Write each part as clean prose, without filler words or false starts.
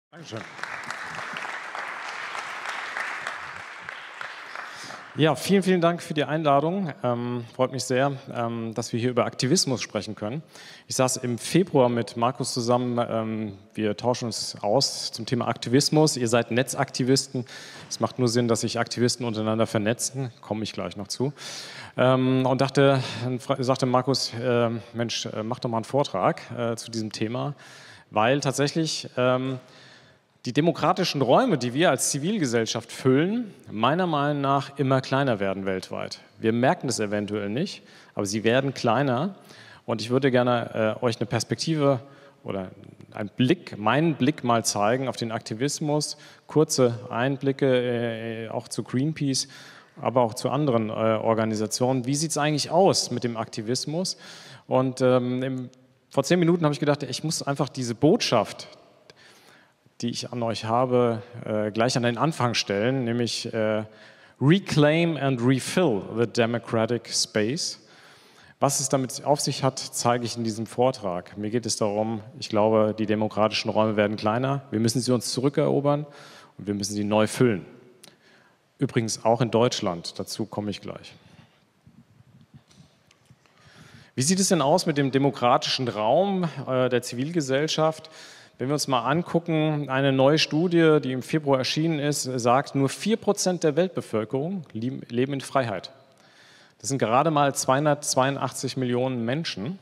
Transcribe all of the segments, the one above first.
Dankeschön. Ja, vielen, vielen Dank für die Einladung. Freut mich sehr, dass wir hier über Aktivismus sprechen können. Ich saß im Februar mit Markus zusammen. Wir tauschen uns aus zum Thema Aktivismus. Ihr seid Netzaktivisten. Es macht nur Sinn, dass sich Aktivisten untereinander vernetzen. Komme ich gleich noch zu. Und sagte Markus, Mensch, mach doch mal einen Vortrag zu diesem Thema, weil tatsächlich die demokratischen Räume, die wir als Zivilgesellschaft füllen, meiner Meinung nach immer kleiner werden weltweit. Wir merken das eventuell nicht, aber sie werden kleiner. Und ich würde gerne euch eine Perspektive oder meinen Blick mal zeigen auf den Aktivismus, kurze Einblicke auch zu Greenpeace, aber auch zu anderen Organisationen. Wie sieht es eigentlich aus mit dem Aktivismus? Und vor 10 Minuten habe ich gedacht, ich muss einfach diese Botschaft, die ich an euch habe, gleich an den Anfang stellen, nämlich Reclaim and Refill the Democratic Space. Was es damit auf sich hat, zeige ich in diesem Vortrag. Mir geht es darum, ich glaube, die demokratischen Räume werden kleiner, wir müssen sie uns zurückerobern und wir müssen sie neu füllen. Übrigens auch in Deutschland, dazu komme ich gleich. Wie sieht es denn aus mit dem demokratischen Raum der Zivilgesellschaft? Wenn wir uns mal angucken, eine neue Studie, die im Februar erschienen ist, sagt, nur 4% der Weltbevölkerung leben in Freiheit. Das sind gerade mal 282 Millionen Menschen.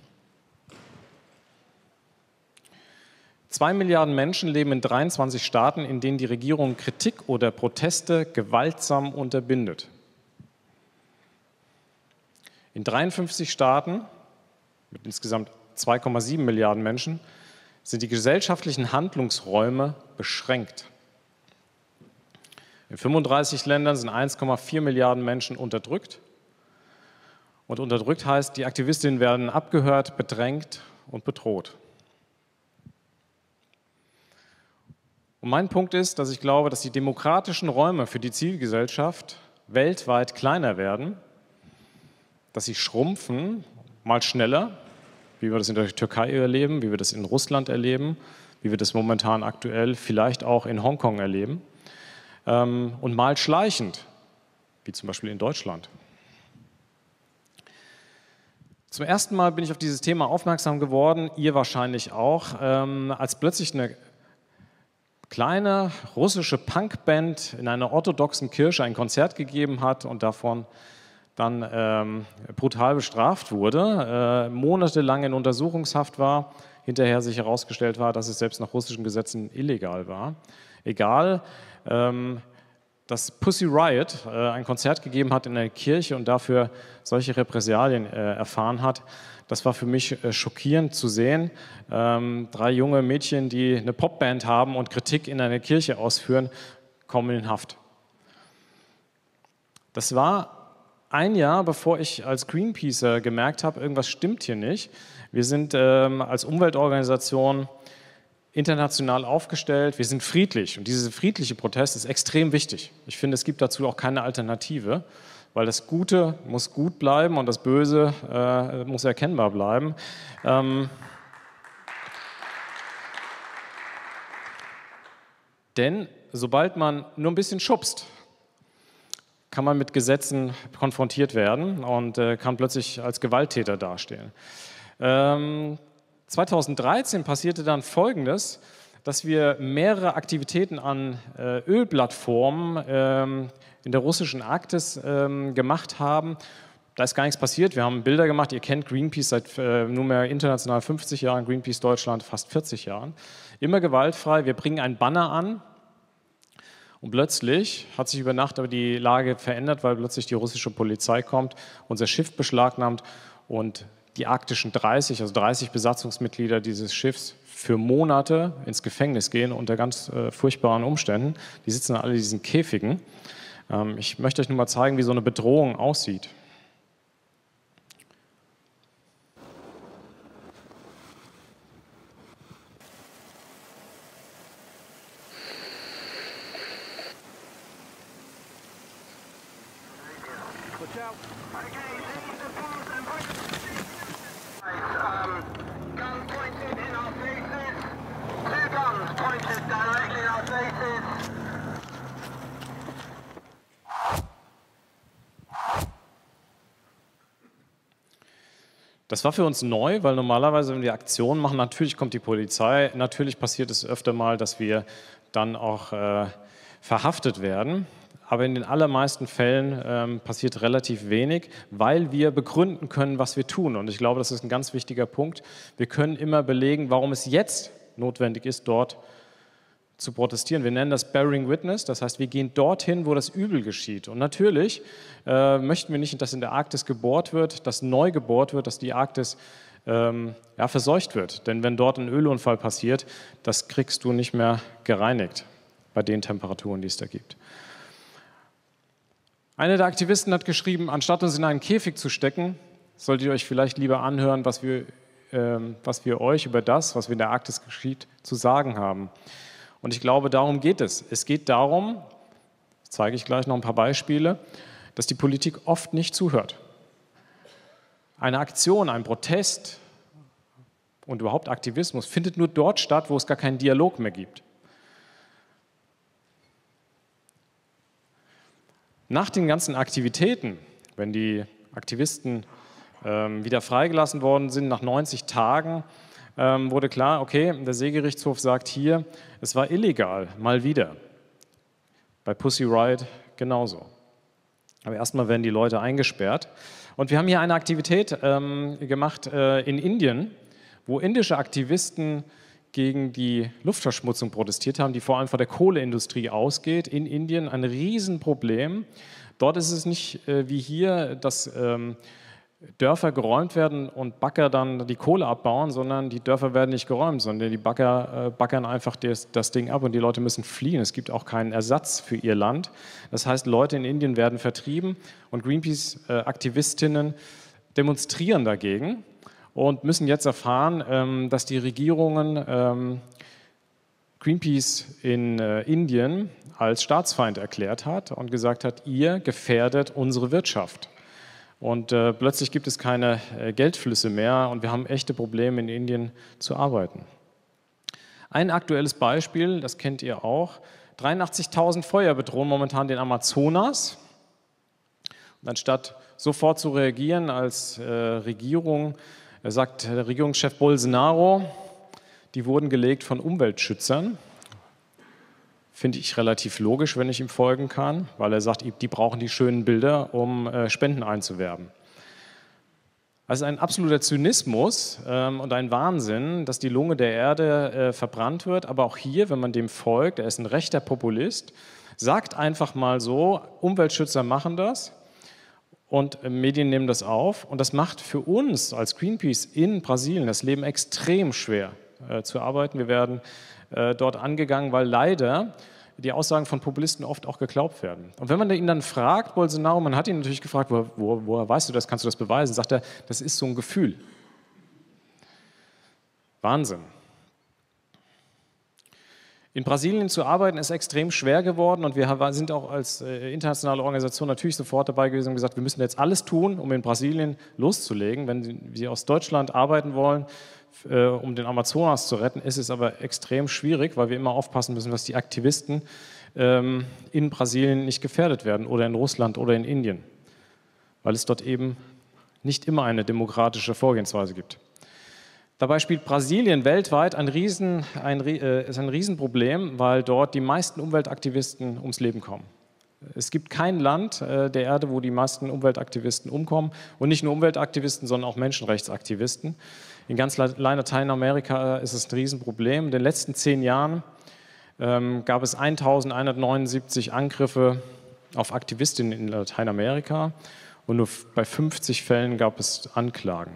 2 Milliarden Menschen leben in 23 Staaten, in denen die Regierung Kritik oder Proteste gewaltsam unterbindet. In 53 Staaten mit insgesamt 2,7 Milliarden Menschen sind die gesellschaftlichen Handlungsräume beschränkt. In 35 Ländern sind 1,4 Milliarden Menschen unterdrückt. Und unterdrückt heißt, die Aktivistinnen werden abgehört, bedrängt und bedroht. Und mein Punkt ist, dass ich glaube, dass die demokratischen Räume für die Zivilgesellschaft weltweit kleiner werden, dass sie schrumpfen, mal schneller, wie wir das in der Türkei erleben, wie wir das in Russland erleben, wie wir das momentan aktuell vielleicht auch in Hongkong erleben und mal schleichend, wie zum Beispiel in Deutschland. Zum ersten Mal bin ich auf dieses Thema aufmerksam geworden, ihr wahrscheinlich auch, als plötzlich eine kleine russische Punkband in einer orthodoxen Kirche ein Konzert gegeben hat und davon dann brutal bestraft wurde, monatelang in Untersuchungshaft war, hinterher sich herausgestellt war, dass es selbst nach russischen Gesetzen illegal war. Egal, dass Pussy Riot ein Konzert gegeben hat in einer Kirche und dafür solche Repressalien erfahren hat, das war für mich schockierend zu sehen. 3 junge Mädchen, die eine Popband haben und Kritik in einer Kirche ausführen, kommen in Haft. Das war ein Jahr, bevor ich als Greenpeacer gemerkt habe, irgendwas stimmt hier nicht. Wir sind als Umweltorganisation international aufgestellt, wir sind friedlich und dieser friedliche Protest ist extrem wichtig. Ich finde, es gibt dazu auch keine Alternative, weil das Gute muss gut bleiben und das Böse muss erkennbar bleiben. Denn sobald man nur ein bisschen schubst, kann man mit Gesetzen konfrontiert werden und kann plötzlich als Gewalttäter dastehen. 2013 passierte dann Folgendes, dass wir mehrere Aktivitäten an Ölplattformen in der russischen Arktis gemacht haben. Da ist gar nichts passiert. Wir haben Bilder gemacht. Ihr kennt Greenpeace seit nunmehr international 50 Jahren, Greenpeace Deutschland fast 40 Jahren. Immer gewaltfrei. Wir bringen ein Banner an. Und plötzlich hat sich über Nacht aber die Lage verändert, weil plötzlich die russische Polizei kommt, unser Schiff beschlagnahmt und die arktischen 30, also 30 Besatzungsmitglieder dieses Schiffs für Monate ins Gefängnis gehen unter ganz furchtbaren Umständen. Die sitzen alle in diesen Käfigen. Ich möchte euch nur mal zeigen, wie so eine Bedrohung aussieht. Guns pointed in our faces. 2 guns pointed directly Das war für uns neu, weil normalerweise, wenn wir Aktionen machen, natürlich kommt die Polizei, natürlich passiert es öfter mal, dass wir dann auch verhaftet werden. Aber in den allermeisten Fällen passiert relativ wenig, weil wir begründen können, was wir tun. Und ich glaube, das ist ein ganz wichtiger Punkt. Wir können immer belegen, warum es jetzt notwendig ist, dort zu protestieren. Wir nennen das Bearing Witness, das heißt, wir gehen dorthin, wo das Übel geschieht. Und natürlich möchten wir nicht, dass in der Arktis gebohrt wird, dass neu gebohrt wird, dass die Arktis verseucht wird. Denn wenn dort ein Ölunfall passiert, das kriegst du nicht mehr gereinigt bei den Temperaturen, die es da gibt. Einer der Aktivisten hat geschrieben, anstatt uns in einen Käfig zu stecken, solltet ihr euch vielleicht lieber anhören, was wir euch über das, was in der Arktis geschieht, zu sagen haben. Und ich glaube, darum geht es. Es geht darum, zeige ich gleich noch ein paar Beispiele, dass die Politik oft nicht zuhört. Eine Aktion, ein Protest und überhaupt Aktivismus findet nur dort statt, wo es gar keinen Dialog mehr gibt. Nach den ganzen Aktivitäten, wenn die Aktivisten wieder freigelassen worden sind, nach 90 Tagen, wurde klar, okay, der Seegerichtshof sagt hier, es war illegal, mal wieder. Bei Pussy Riot genauso. Aber erstmal werden die Leute eingesperrt. Und wir haben hier eine Aktivität gemacht in Indien, wo indische Aktivisten gegen die Luftverschmutzung protestiert haben, die vor allem von der Kohleindustrie ausgeht. In Indien ein Riesenproblem. Dort ist es nicht wie hier, dass Dörfer geräumt werden und Bagger dann die Kohle abbauen, sondern die Dörfer werden nicht geräumt, sondern die Bagger baggern einfach das Ding ab und die Leute müssen fliehen. Es gibt auch keinen Ersatz für ihr Land. Das heißt, Leute in Indien werden vertrieben und Greenpeace-Aktivistinnen demonstrieren dagegen und müssen jetzt erfahren, dass die Regierungen Greenpeace in Indien als Staatsfeind erklärt hat und gesagt hat, ihr gefährdet unsere Wirtschaft. Und plötzlich gibt es keine Geldflüsse mehr und wir haben echte Probleme in Indien zu arbeiten. Ein aktuelles Beispiel, das kennt ihr auch, 83.000 Feuer bedrohen momentan den Amazonas. Und anstatt sofort zu reagieren als Regierung, sagt der Regierungschef Bolsonaro, die wurden gelegt von Umweltschützern. Finde ich relativ logisch, wenn ich ihm folgen kann, weil er sagt, die brauchen die schönen Bilder, um Spenden einzuwerben. Also ein absoluter Zynismus und ein Wahnsinn, dass die Lunge der Erde verbrannt wird. Aber auch hier, wenn man dem folgt, er ist ein rechter Populist, sagt einfach mal so, Umweltschützer machen das und Medien nehmen das auf. Und das macht für uns als Greenpeace in Brasilien das Leben extrem schwer zu arbeiten. Wir werden dort angegangen, weil leider die Aussagen von Populisten oft auch geglaubt werden. Und wenn man ihn dann fragt, Bolsonaro, man hat ihn natürlich gefragt, woher weißt du das, kannst du das beweisen, sagt er, das ist so ein Gefühl. Wahnsinn. In Brasilien zu arbeiten ist extrem schwer geworden und wir sind auch als internationale Organisation natürlich sofort dabei gewesen und gesagt, wir müssen jetzt alles tun, um in Brasilien loszulegen. Wenn Sie aus Deutschland arbeiten wollen, um den Amazonas zu retten, ist es aber extrem schwierig, weil wir immer aufpassen müssen, dass die Aktivisten in Brasilien nicht gefährdet werden oder in Russland oder in Indien, weil es dort eben nicht immer eine demokratische Vorgehensweise gibt. Dabei spielt Brasilien weltweit ist ein Riesenproblem, weil dort die meisten Umweltaktivisten ums Leben kommen. Es gibt kein Land der Erde, wo die meisten Umweltaktivisten umkommen. Und nicht nur Umweltaktivisten, sondern auch Menschenrechtsaktivisten. In ganz Lateinamerika ist es ein Riesenproblem. In den letzten 10 Jahren gab es 1179 Angriffe auf Aktivistinnen in Lateinamerika und nur bei 50 Fällen gab es Anklagen.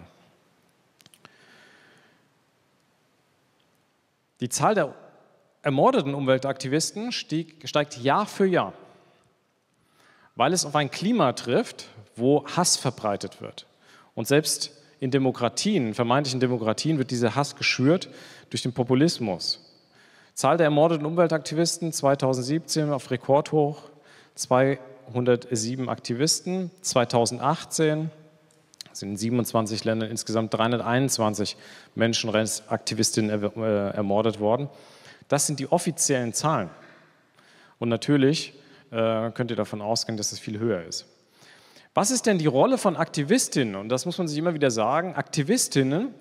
Die Zahl der ermordeten Umweltaktivisten steigt Jahr für Jahr, weil es auf ein Klima trifft, wo Hass verbreitet wird. Und selbst in Demokratien, vermeintlichen Demokratien, wird dieser Hass geschürt durch den Populismus. Zahl der ermordeten Umweltaktivisten 2017 auf Rekordhoch, 207 Aktivisten. 2018 sind in 27 Ländern insgesamt 321 Menschenrechtsaktivistinnen ermordet worden. Das sind die offiziellen Zahlen. Und natürlich könnt ihr davon ausgehen, dass es viel höher ist. Was ist denn die Rolle von Aktivistinnen? Und das muss man sich immer wieder sagen. Aktivistinnen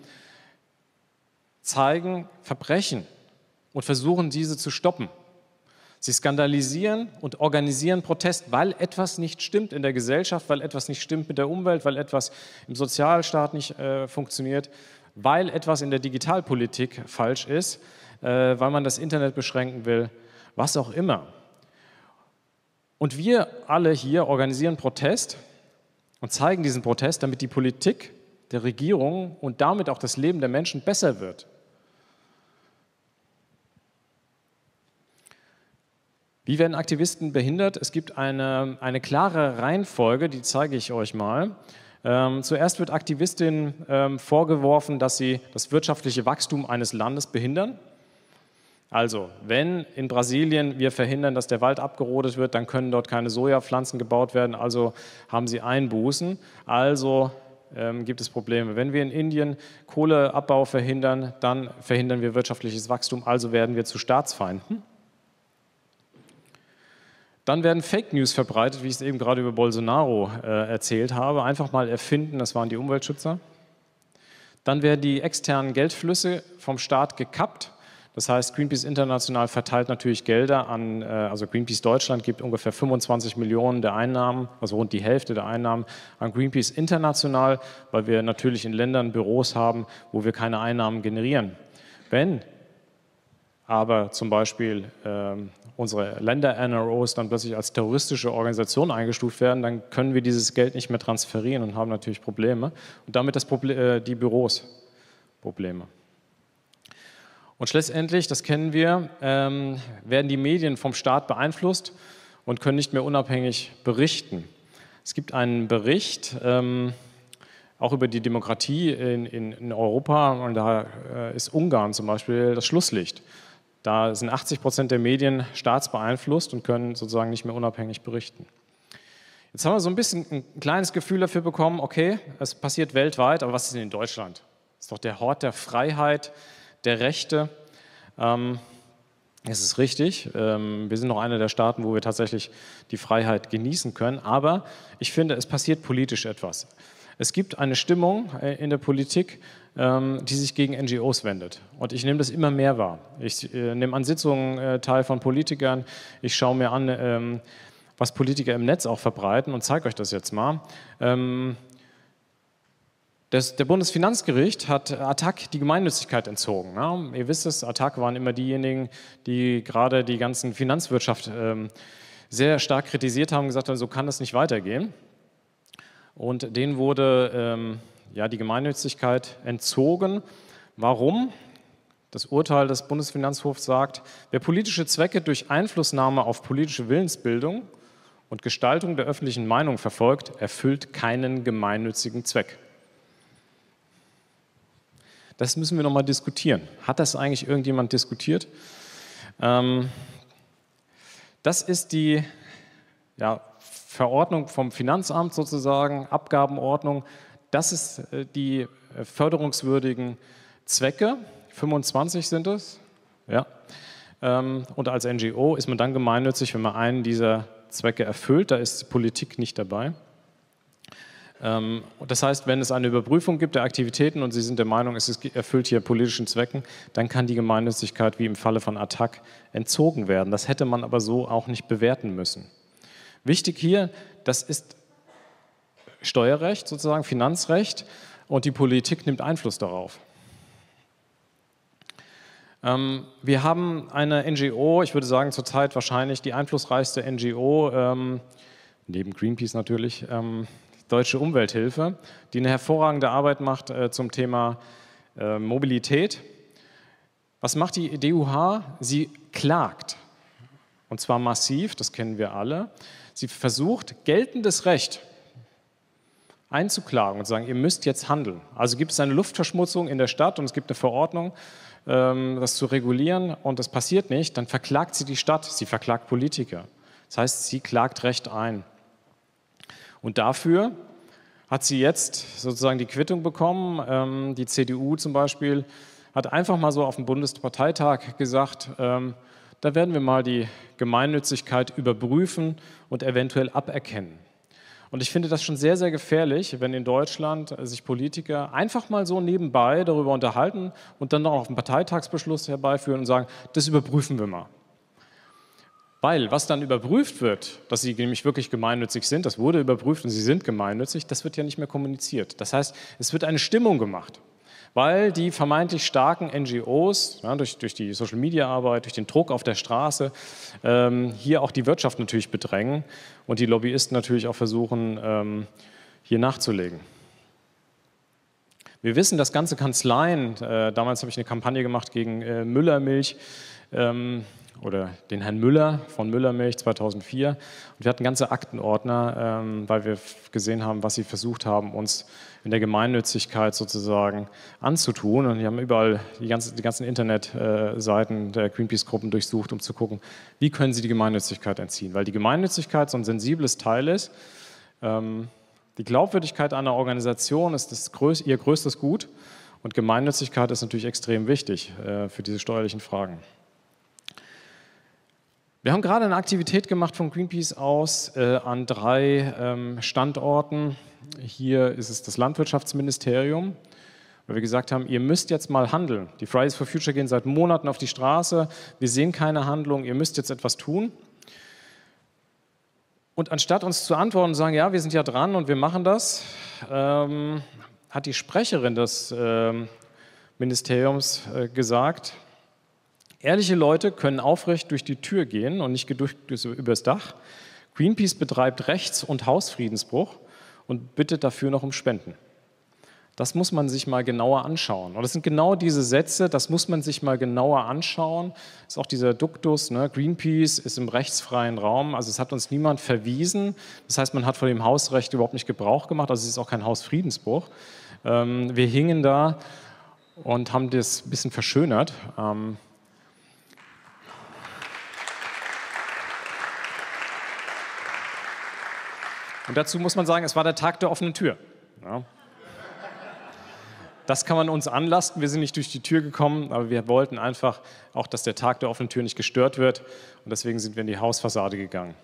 zeigen Verbrechen und versuchen, diese zu stoppen. Sie skandalisieren und organisieren Protest, weil etwas nicht stimmt in der Gesellschaft, weil etwas nicht stimmt mit der Umwelt, weil etwas im Sozialstaat nicht funktioniert, weil etwas in der Digitalpolitik falsch ist, weil man das Internet beschränken will, was auch immer. Und wir alle hier organisieren Protest und zeigen diesen Protest, damit die Politik der Regierung und damit auch das Leben der Menschen besser wird. Wie werden Aktivisten behindert? Es gibt eine klare Reihenfolge, die zeige ich euch mal. Zuerst wird Aktivistinnen vorgeworfen, dass sie das wirtschaftliche Wachstum eines Landes behindern. Also, wenn in Brasilien wir verhindern, dass der Wald abgerodet wird, dann können dort keine Sojapflanzen gebaut werden, also haben sie Einbußen, also gibt es Probleme. Wenn wir in Indien Kohleabbau verhindern, dann verhindern wir wirtschaftliches Wachstum, also werden wir zu Staatsfeinden. Dann werden Fake News verbreitet, wie ich es eben gerade über Bolsonaro erzählt habe. Einfach mal erfinden, das waren die Umweltschützer. Dann werden die externen Geldflüsse vom Staat gekappt. Das heißt, Greenpeace International verteilt natürlich Gelder an, also Greenpeace Deutschland gibt ungefähr 25 Millionen der Einnahmen, also rund die Hälfte der Einnahmen an Greenpeace International, weil wir natürlich in Ländern Büros haben, wo wir keine Einnahmen generieren. Wenn aber zum Beispiel unsere Länder-NROs dann plötzlich als terroristische Organisation eingestuft werden, dann können wir dieses Geld nicht mehr transferieren und haben natürlich Probleme. Und damit die Büros Probleme. Und schlussendlich, das kennen wir, werden die Medien vom Staat beeinflusst und können nicht mehr unabhängig berichten. Es gibt einen Bericht, auch über die Demokratie in Europa, und da ist Ungarn zum Beispiel das Schlusslicht. Da sind 80% der Medien staatsbeeinflusst und können sozusagen nicht mehr unabhängig berichten. Jetzt haben wir so ein bisschen ein kleines Gefühl dafür bekommen, okay, es passiert weltweit, aber was ist denn in Deutschland? Das ist doch der Hort der Freiheit, der Rechte. Es ist richtig, wir sind noch einer der Staaten, wo wir tatsächlich die Freiheit genießen können, aber ich finde, es passiert politisch etwas. Es gibt eine Stimmung in der Politik, die sich gegen NGOs wendet. Und ich nehme das immer mehr wahr. Ich nehme an Sitzungen teil von Politikern, ich schaue mir an, was Politiker im Netz auch verbreiten und zeige euch das jetzt mal. Der Bundesfinanzgericht hat ATTAC die Gemeinnützigkeit entzogen. Ja? Ihr wisst es, ATTAC waren immer diejenigen, die gerade die ganzen Finanzwirtschaft sehr stark kritisiert haben, gesagt haben, so kann das nicht weitergehen. Und denen wurde die Gemeinnützigkeit entzogen. Warum? Das Urteil des Bundesfinanzhofs sagt, wer politische Zwecke durch Einflussnahme auf politische Willensbildung und Gestaltung der öffentlichen Meinung verfolgt, erfüllt keinen gemeinnützigen Zweck. Das müssen wir nochmal diskutieren. Hat das eigentlich irgendjemand diskutiert? Das ist die Verordnung vom Finanzamt sozusagen, Abgabenordnung. Das ist die förderungswürdigen Zwecke, 25 sind es. Ja. Und als NGO ist man dann gemeinnützig, wenn man einen dieser Zwecke erfüllt. Da ist die Politik nicht dabei. Das heißt, wenn es eine Überprüfung gibt der Aktivitäten und Sie sind der Meinung, es erfüllt hier politischen Zwecken, dann kann die Gemeinnützigkeit wie im Falle von ATTAC entzogen werden. Das hätte man aber so auch nicht bewerten müssen. Wichtig hier, das ist Steuerrecht, sozusagen Finanzrecht, und die Politik nimmt Einfluss darauf. Wir haben eine NGO, ich würde sagen zurzeit wahrscheinlich die einflussreichste NGO, neben Greenpeace natürlich, Deutsche Umwelthilfe, die eine hervorragende Arbeit macht zum Thema Mobilität. Was macht die DUH? Sie klagt, und zwar massiv, das kennen wir alle. Sie versucht, geltendes Recht einzuklagen und zu sagen, ihr müsst jetzt handeln. Also gibt es eine Luftverschmutzung in der Stadt und es gibt eine Verordnung, das zu regulieren, und das passiert nicht, dann verklagt sie die Stadt, sie verklagt Politiker. Das heißt, sie klagt Recht ein. Und dafür hat sie jetzt sozusagen die Quittung bekommen. Die CDU zum Beispiel hat einfach mal so auf dem Bundesparteitag gesagt, da werden wir mal die Gemeinnützigkeit überprüfen und eventuell aberkennen. Und ich finde das schon sehr, sehr gefährlich, wenn in Deutschland sich Politiker einfach mal so nebenbei darüber unterhalten und dann noch einen Parteitagsbeschluss herbeiführen und sagen, das überprüfen wir mal. Weil was dann überprüft wird, dass sie nämlich wirklich gemeinnützig sind, das wurde überprüft und sie sind gemeinnützig, das wird ja nicht mehr kommuniziert. Das heißt, es wird eine Stimmung gemacht, weil die vermeintlich starken NGOs, ja, durch die Social-Media-Arbeit, durch den Druck auf der Straße, hier auch die Wirtschaft natürlich bedrängen und die Lobbyisten natürlich auch versuchen, hier nachzulegen. Wir wissen, dass ganze Kanzleien, damals habe ich eine Kampagne gemacht gegen Müllermilch, oder den Herrn Müller von Müllermilch 2004. Und wir hatten ganze Aktenordner, weil wir gesehen haben, was sie versucht haben, uns in der Gemeinnützigkeit sozusagen anzutun. Und wir haben überall die ganzen Internetseiten der Greenpeace-Gruppen durchsucht, um zu gucken, wie können sie die Gemeinnützigkeit entziehen. Weil die Gemeinnützigkeit so ein sensibles Teil ist. Die Glaubwürdigkeit einer Organisation ist ihr größtes Gut. Und Gemeinnützigkeit ist natürlich extrem wichtig für diese steuerlichen Fragen. Wir haben gerade eine Aktivität gemacht von Greenpeace aus an 3 Standorten. Hier ist es das Landwirtschaftsministerium, weil wir gesagt haben, ihr müsst jetzt mal handeln. Die Fridays for Future gehen seit Monaten auf die Straße, wir sehen keine Handlung, ihr müsst jetzt etwas tun. Und anstatt uns zu antworten und sagen, ja, wir sind ja dran und wir machen das, hat die Sprecherin des Ministeriums gesagt, ehrliche Leute können aufrecht durch die Tür gehen und nicht übers Dach. Greenpeace betreibt Rechts- und Hausfriedensbruch und bittet dafür noch um Spenden. Das muss man sich mal genauer anschauen. Und das sind genau diese Sätze, das muss man sich mal genauer anschauen. Das ist auch dieser Duktus, ne? Greenpeace ist im rechtsfreien Raum, also es hat uns niemand verwiesen. Das heißt, man hat von dem Hausrecht überhaupt nicht Gebrauch gemacht, also es ist auch kein Hausfriedensbruch. Wir hingen da und haben das ein bisschen verschönert. Und dazu muss man sagen, es war der Tag der offenen Tür. Ja. Das kann man uns anlasten, wir sind nicht durch die Tür gekommen, aber wir wollten einfach auch, dass der Tag der offenen Tür nicht gestört wird und deswegen sind wir in die Hausfassade gegangen.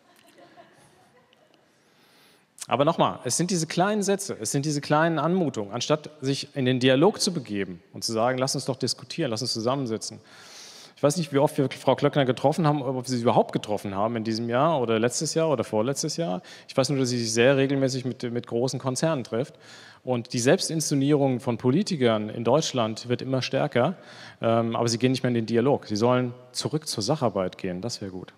Aber nochmal, es sind diese kleinen Sätze, es sind diese kleinen Anmutungen, anstatt sich in den Dialog zu begeben und zu sagen, lass uns doch diskutieren, lass uns zusammensitzen. Ich weiß nicht, wie oft wir Frau Klöckner getroffen haben, ob wir sie überhaupt getroffen haben in diesem Jahr oder letztes Jahr oder vorletztes Jahr. Ich weiß nur, dass sie sich sehr regelmäßig mit großen Konzernen trifft. Und die Selbstinszenierung von Politikern in Deutschland wird immer stärker, aber sie gehen nicht mehr in den Dialog. Sie sollen zurück zur Sacharbeit gehen, das wäre gut.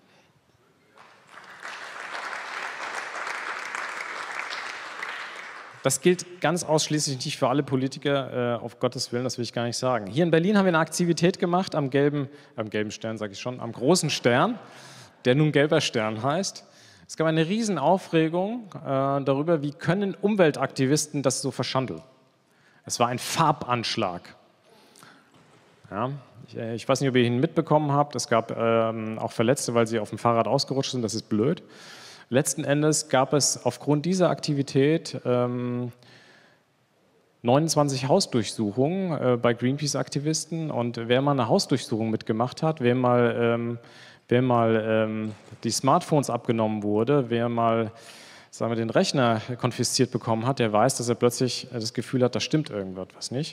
Das gilt ganz ausschließlich nicht für alle Politiker, auf Gottes Willen, das will ich gar nicht sagen. Hier in Berlin haben wir eine Aktivität gemacht am gelben Stern, sage ich schon, am großen Stern, der nun gelber Stern heißt. Es gab eine Riesenaufregung darüber, wie können Umweltaktivisten das so verschandeln. Es war ein Farbanschlag. Ja, ich weiß nicht, ob ihr ihn mitbekommen habt, es gab auch Verletzte, weil sie auf dem Fahrrad ausgerutscht sind, das ist blöd. Letzten Endes gab es aufgrund dieser Aktivität 29 Hausdurchsuchungen bei Greenpeace-Aktivisten und wer mal eine Hausdurchsuchung mitgemacht hat, wer mal die Smartphones abgenommen wurde, wer mal sagen wir, den Rechner konfisziert bekommen hat, der weiß, dass er plötzlich das Gefühl hat, da stimmt irgendwas nicht.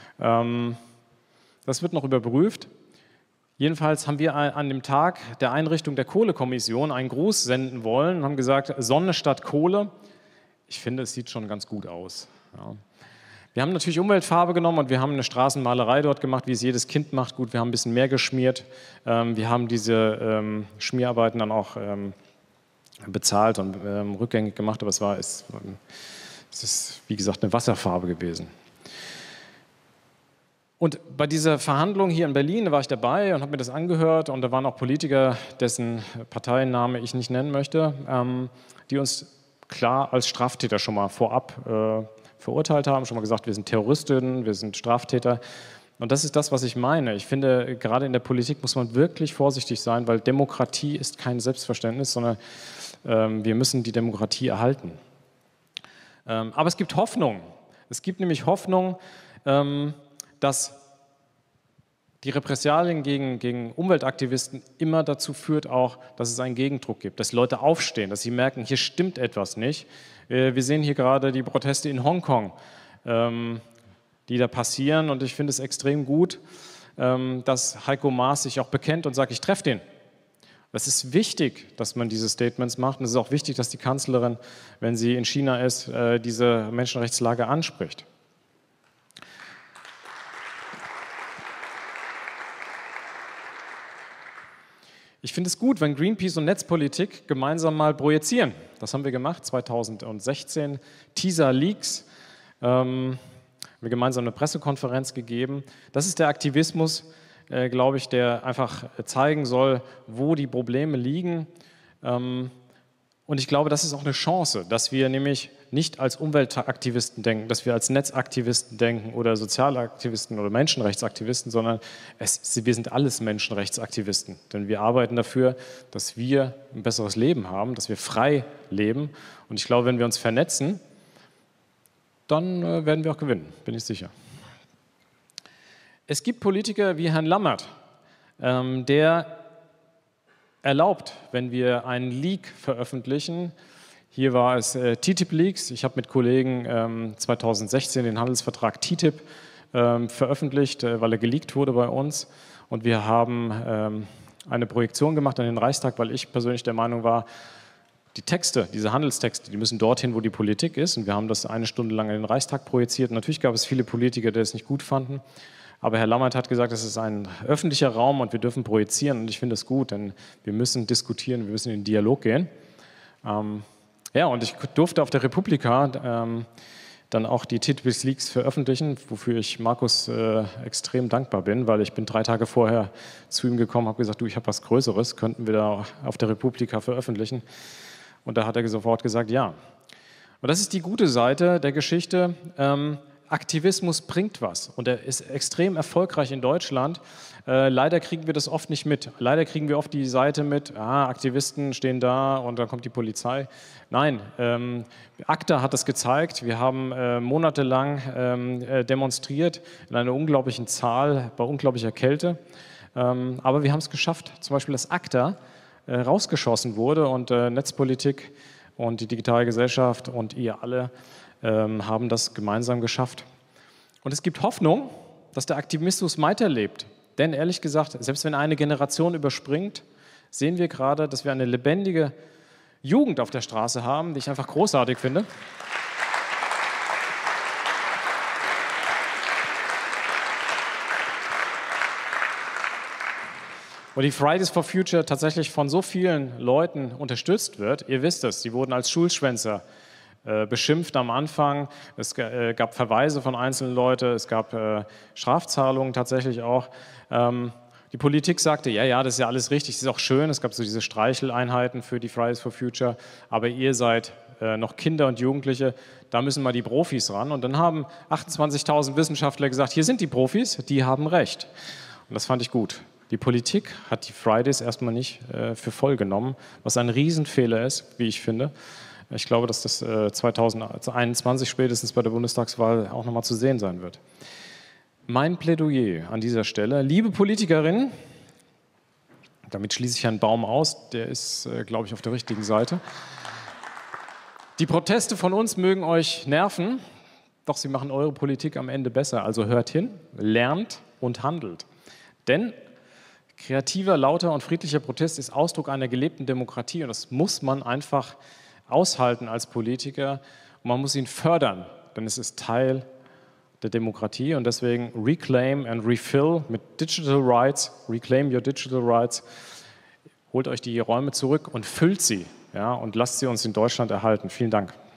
Das wird noch überprüft. Jedenfalls haben wir an dem Tag der Einrichtung der Kohlekommission einen Gruß senden wollen und haben gesagt, Sonne statt Kohle. Ich finde, es sieht schon ganz gut aus. Ja. Wir haben natürlich Umweltfarbe genommen und wir haben eine Straßenmalerei dort gemacht, wie es jedes Kind macht. Gut, wir haben ein bisschen mehr geschmiert. Wir haben diese Schmierarbeiten dann auch bezahlt und rückgängig gemacht, aber es ist, wie gesagt, eine Wasserfarbe gewesen. Und bei dieser Verhandlung hier in Berlin, da war ich dabei und habe mir das angehört und da waren auch Politiker, dessen Parteiname ich nicht nennen möchte, die uns klar als Straftäter schon mal vorab verurteilt haben, schon mal gesagt, wir sind Terroristinnen, wir sind Straftäter. Und das ist das, was ich meine. Ich finde, gerade in der Politik muss man wirklich vorsichtig sein, weil Demokratie ist kein Selbstverständnis, sondern wir müssen die Demokratie erhalten. Aber es gibt Hoffnung. Es gibt nämlich Hoffnung, dass die Repressalien gegen Umweltaktivisten immer dazu führt auch, dass es einen Gegendruck gibt, dass Leute aufstehen, dass sie merken, hier stimmt etwas nicht. Wir sehen hier gerade die Proteste in Hongkong, die da passieren, und ich finde es extrem gut, dass Heiko Maas sich auch bekennt und sagt, ich treffe den. Es ist wichtig, dass man diese Statements macht, und es ist auch wichtig, dass die Kanzlerin, wenn sie in China ist, diese Menschenrechtslage anspricht. Ich finde es gut, wenn Greenpeace und Netzpolitik gemeinsam mal projizieren. Das haben wir gemacht 2016. Teaser Leaks, haben wir gemeinsam eine Pressekonferenz gegeben. Das ist der Aktivismus, glaube ich, der einfach zeigen soll, wo die Probleme liegen. Und ich glaube, das ist auch eine Chance, dass wir nämlich nicht als Umweltaktivisten denken, dass wir als Netzaktivisten denken oder Sozialaktivisten oder Menschenrechtsaktivisten, sondern wir sind alles Menschenrechtsaktivisten. Denn wir arbeiten dafür, dass wir ein besseres Leben haben, dass wir frei leben. Und ich glaube, wenn wir uns vernetzen, dann werden wir auch gewinnen, bin ich sicher. Es gibt Politiker wie Herrn Lammert, der erlaubt, wenn wir einen Leak veröffentlichen. Hier war es TTIP-Leaks. Ich habe mit Kollegen 2016 den Handelsvertrag TTIP veröffentlicht, weil er geleakt wurde bei uns. Und wir haben eine Projektion gemacht an den Reichstag, weil ich persönlich der Meinung war, die Texte, diese Handelstexte, die müssen dorthin, wo die Politik ist. Und wir haben das eine Stunde lang in den Reichstag projiziert. Natürlich gab es viele Politiker, die es nicht gut fanden. Aber Herr Lammert hat gesagt, es ist ein öffentlicher Raum und wir dürfen projizieren. Und ich finde das gut, denn wir müssen diskutieren, wir müssen in den Dialog gehen. Ja, und ich durfte auf der Republika dann auch die TTIP-Leaks veröffentlichen, wofür ich Markus extrem dankbar bin, weil ich bin 3 Tage vorher zu ihm gekommen, habe gesagt, du, ich habe was Größeres, könnten wir da auf der Republika veröffentlichen? Und da hat er sofort gesagt, ja. Und das ist die gute Seite der Geschichte. Aktivismus bringt was und er ist extrem erfolgreich in Deutschland. Leider kriegen wir das oft nicht mit. Leider kriegen wir oft die Seite mit, Aktivisten stehen da und dann kommt die Polizei. Nein, ACTA hat das gezeigt. Wir haben monatelang demonstriert in einer unglaublichen Zahl, bei unglaublicher Kälte. Aber wir haben es geschafft, zum Beispiel, dass ACTA rausgeschossen wurde und Netzpolitik und die digitale Gesellschaft und ihr alle haben das gemeinsam geschafft. Und es gibt Hoffnung, dass der Aktivismus weiterlebt. Denn ehrlich gesagt, selbst wenn eine Generation überspringt, sehen wir gerade, dass wir eine lebendige Jugend auf der Straße haben, die ich einfach großartig finde. Und die Fridays for Future tatsächlich von so vielen Leuten unterstützt wird. Ihr wisst es, sie wurden als Schulschwänzer beschimpft am Anfang. Es gab Verweise von einzelnen Leuten, es gab Strafzahlungen tatsächlich auch. Die Politik sagte, ja, das ist ja alles richtig, das ist auch schön, es gab so diese Streicheleinheiten für die Fridays for Future, aber ihr seid noch Kinder und Jugendliche, da müssen mal die Profis ran. Und dann haben 28.000 Wissenschaftler gesagt, hier sind die Profis, die haben recht. Und das fand ich gut. Die Politik hat die Fridays erstmal nicht für voll genommen, was ein Riesenfehler ist, wie ich finde. Ich glaube, dass das 2021 spätestens bei der Bundestagswahl auch nochmal zu sehen sein wird. Mein Plädoyer an dieser Stelle, liebe Politikerinnen, damit schließe ich Herrn Baum aus, der ist, glaube ich, auf der richtigen Seite. Die Proteste von uns mögen euch nerven, doch sie machen eure Politik am Ende besser. Also hört hin, lernt und handelt. Denn kreativer, lauter und friedlicher Protest ist Ausdruck einer gelebten Demokratie und das muss man einfach aushalten als Politiker und man muss ihn fördern, denn es ist Teil der Demokratie und deswegen reclaim and refill mit Digital Rights, reclaim your digital rights, holt euch die Räume zurück und füllt sie, ja, und lasst sie uns in Deutschland erhalten. Vielen Dank.